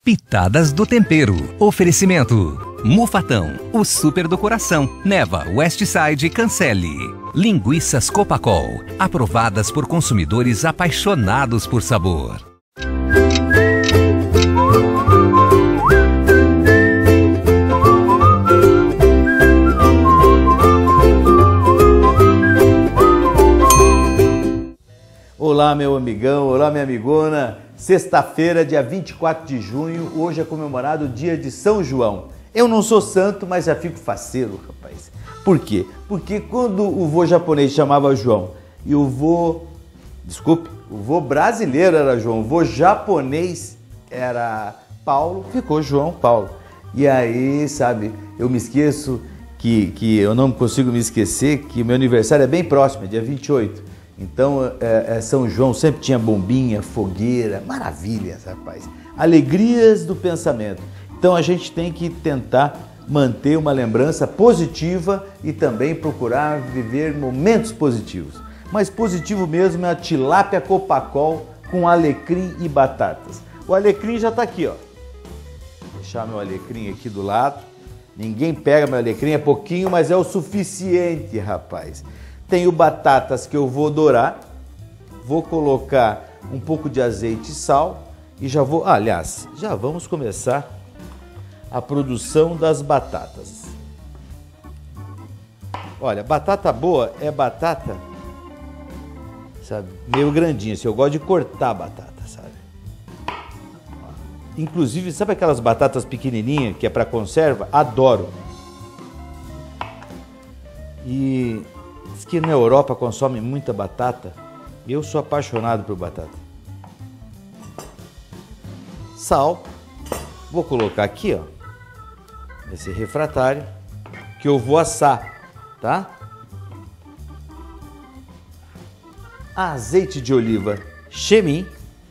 Pitadas do Tempero. Oferecimento. Mufatão, o super do coração. Neva, Westside e Cancele. Linguiças Copacol, aprovadas por consumidores apaixonados por sabor. Olá, meu amigão, olá, minha amigona. Sexta-feira, dia 24 de junho, hoje é comemorado o dia de São João. Eu não sou santo, mas já fico faceiro, rapaz. Por quê? Porque quando o vô japonês chamava João e o vô brasileiro era João, o vô japonês era Paulo, ficou João Paulo. E aí, sabe, eu me esqueço que eu não consigo me esquecer que o meu aniversário é bem próximo, é dia 28. Então, São João sempre tinha bombinha, fogueira, maravilhas, rapaz. Alegrias do pensamento. Então, a gente tem que tentar manter uma lembrança positiva e também procurar viver momentos positivos. Mas positivo mesmo é a tilápia Copacol com alecrim e batatas. O alecrim já está aqui, ó. Vou deixar meu alecrim aqui do lado. Ninguém pega meu alecrim, é pouquinho, mas é o suficiente, rapaz. Tenho batatas que eu vou dourar, vou colocar um pouco de azeite e sal e já vamos começar a produção das batatas. Olha, batata boa é batata, sabe, meio grandinha, assim, eu gosto de cortar a batata, sabe? Inclusive, sabe aquelas batatas pequenininhas que é para conserva? Adoro. E diz que na Europa consome muita batata. Eu sou apaixonado por batata. Sal. Vou colocar aqui, ó, esse refratário que eu vou assar, tá? Azeite de oliva Chemin.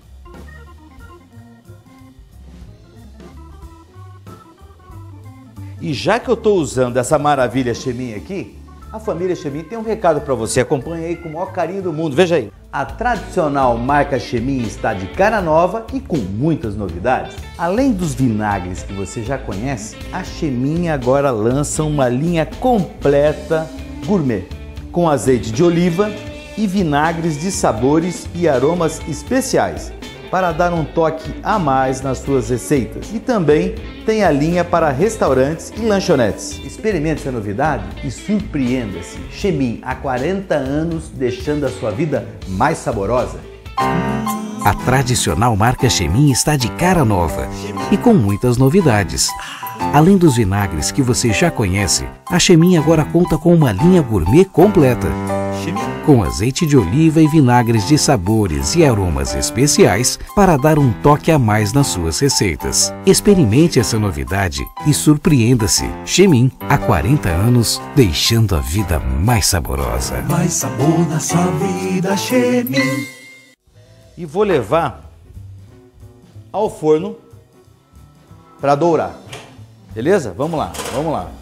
E já que eu estou usando essa maravilha Chemin aqui, a família Chemin tem um recado para você. Acompanhe aí com o maior carinho do mundo. Veja aí. A tradicional marca Chemin está de cara nova e com muitas novidades. Além dos vinagres que você já conhece, a Chemin agora lança uma linha completa gourmet, com azeite de oliva e vinagres de sabores e aromas especiais, para dar um toque a mais nas suas receitas. E também tem a linha para restaurantes e lanchonetes. Experimente essa novidade e surpreenda-se. Chemin, há 40 anos, deixando a sua vida mais saborosa. A tradicional marca Chemin está de cara nova e com muitas novidades. Além dos vinagres que você já conhece, a Chemin agora conta com uma linha gourmet completa, com azeite de oliva e vinagres de sabores e aromas especiais para dar um toque a mais nas suas receitas. Experimente essa novidade e surpreenda-se. Chemin, há 40 anos, deixando a vida mais saborosa. Mais sabor na sua vida, Chemin. E vou levar ao forno para dourar. Beleza? Vamos lá, vamos lá.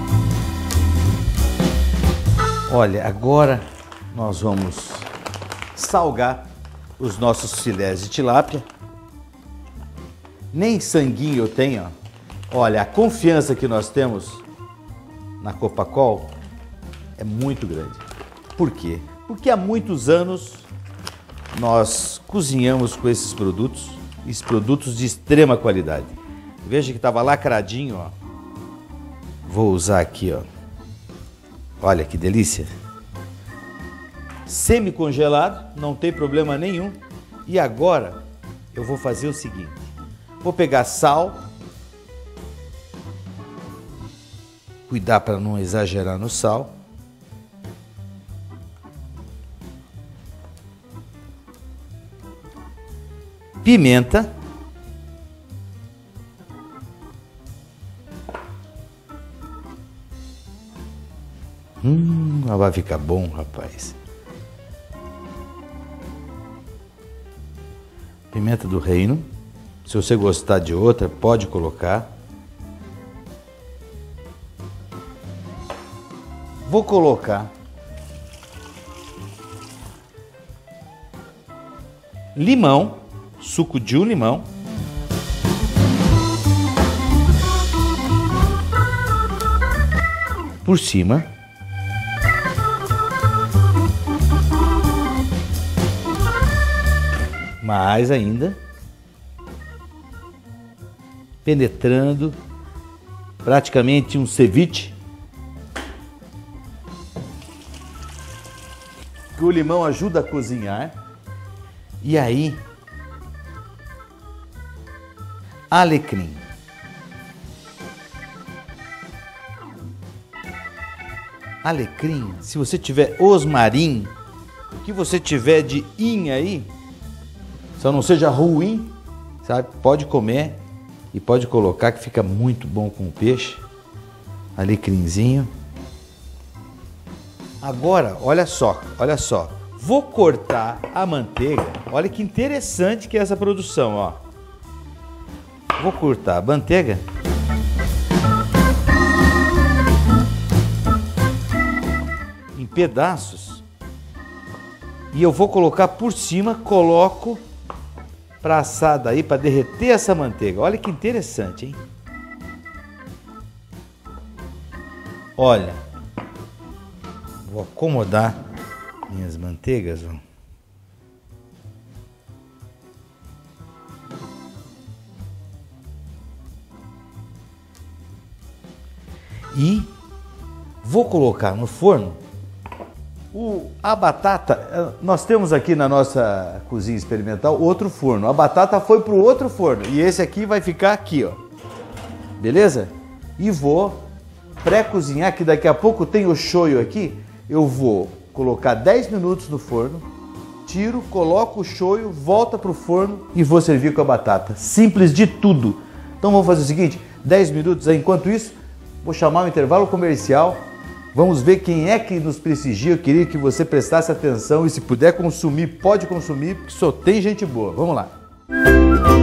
Olha, agora nós vamos salgar os nossos filés de tilápia. Nem sanguinho eu tenho, ó. Olha, a confiança que nós temos na Copacol é muito grande. Por quê? Porque há muitos anos nós cozinhamos com esses produtos de extrema qualidade. Veja que estava lacradinho, ó. Vou usar aqui, ó. Olha que delícia. Semi-congelado, não tem problema nenhum. E agora eu vou fazer o seguinte. Vou pegar sal. Cuidar para não exagerar no sal. Pimenta. Vai ficar bom, rapaz. Pimenta do reino. Se você gostar de outra, pode colocar. Vou colocar limão, suco de um limão. por cima. Mais ainda. Penetrando. Praticamente um ceviche. Que o limão ajuda a cozinhar. E aí, alecrim. Alecrim, se você tiver osmarim, o que você tiver de in aí, só não seja ruim, sabe? Pode comer e pode colocar que fica muito bom com o peixe. Alecrimzinho. Agora, olha só. Vou cortar a manteiga. Olha que interessante que é essa produção, ó. Vou cortar a manteiga. Em pedaços. E eu vou colocar por cima, coloco para assar daí, para derreter essa manteiga. Olha que interessante, hein? Olha. Vou acomodar minhas manteigas, ó. E vou colocar no forno. A batata, nós temos aqui na nossa cozinha experimental outro forno. A batata foi para o outro forno e esse aqui vai ficar aqui, ó. Beleza? E vou pré-cozinhar, que daqui a pouco tem o shoyu aqui. Eu vou colocar 10 minutos no forno, tiro, coloco o shoyu, volta para o forno e vou servir com a batata. Simples de tudo. Então vamos fazer o seguinte, 10 minutos, enquanto isso, vou chamar um intervalo comercial. Vamos ver quem é que nos prestigia. Eu queria que você prestasse atenção e se puder consumir, pode consumir, porque só tem gente boa. Vamos lá.